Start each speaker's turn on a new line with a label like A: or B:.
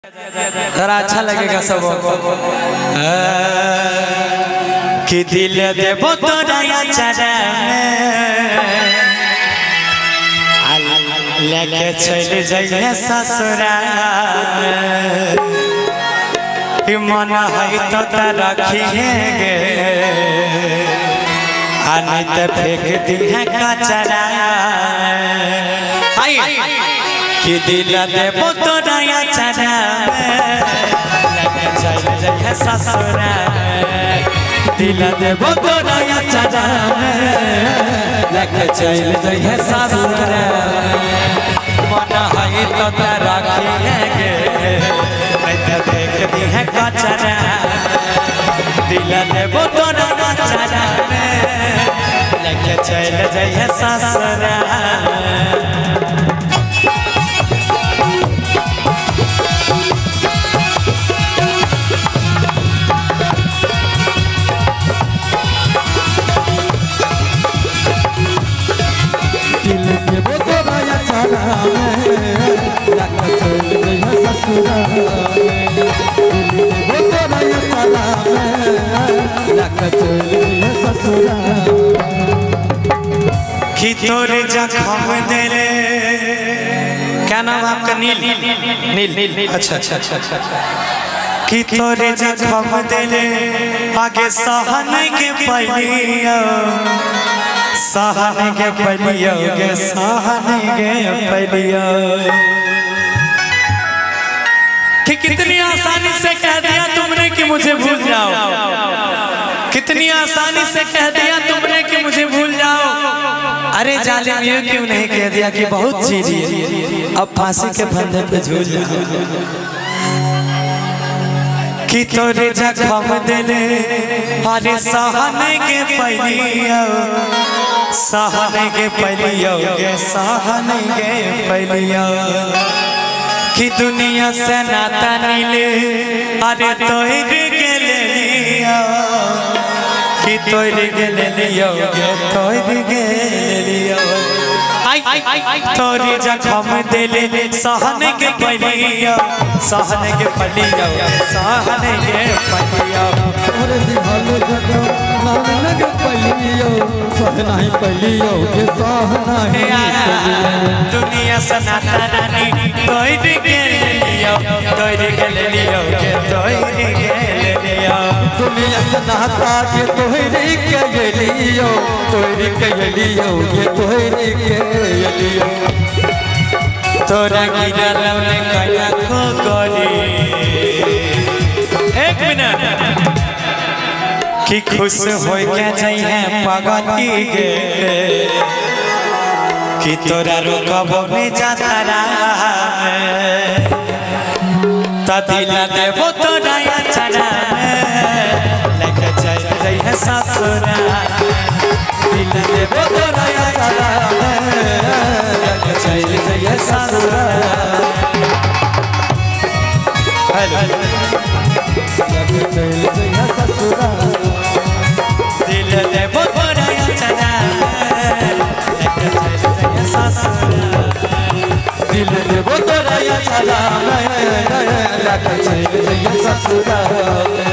A: जरा अच्छा लगेगा सबको कि दिल देबो तोरा चरा लेके चल जाइए ससुराल मन है तो रखिएगे नहीं तो फेंक दी है कचरा कि दिल देबो तोरा चरा लेके चल जाइए ससुराल दिल देबो तोरा चरा लेके चल जाइए ससुराल मन है तो रखिएगे नहीं तो फेंक दी है कचरा दिल देबो तोरा चरा लेके चल जाइए ससुराल कि तोरे जख्म दिले क्या नाम आपका नील नील अच्छा अच्छा अच्छा अच्छा कि तोरे जख्म दिले आगे सहन के पलिया सहन के पलिया गे सहन के पलिया कि कितनी आसानी से कह दिया तुमने कि मुझे भूल जाओ कितनी आसानी से कह दिया तुमने कि मुझे भूल जाओ अरे जालिम ये क्यों नहीं कह दिया कि बहुत चीज़ अब फांसी के फंदे पे झूल जाओ कि तोरे जख्म दिले अरे सहन के पलिया सहन के पलिया गे सहन के पलिया कि दुनिया से नाता नीले अरे तोहर के ले लिया कि तोहर के ले लिया तोहर के ले लिया तोरी जख्म दिले सहन के पलिया सहन के पलिया सहन के पलिया
B: तोरे दिहल जख्म सहन के पलिया सहन ही पलिया के सहन ही
A: दुनिया से नाता रानी तोहर के ले लिया तोहर के ले लिया तोहर के ले लिया
B: दुनिया से नाता के तोहर के लिया तोहर के लिया ये तोहर के लिया
A: तोरा गिरा ने कया खो गली एक मिनट कि खुश हो के जाइए पगली गे कि तोरा रोकबो नहीं जाता तो दिल देबो तोरा चरा लेके चल जाइए ससुराल दिल देबो तोरा चरा लेके चल जाइए ससुराल हेलो
B: लेके चल जाइए ससुराल
A: दिल देबो तोरा चरा लेके चल जाइए ससुराल
B: दिल देबो तोरा चरा लेके चल जाइए ससुराल।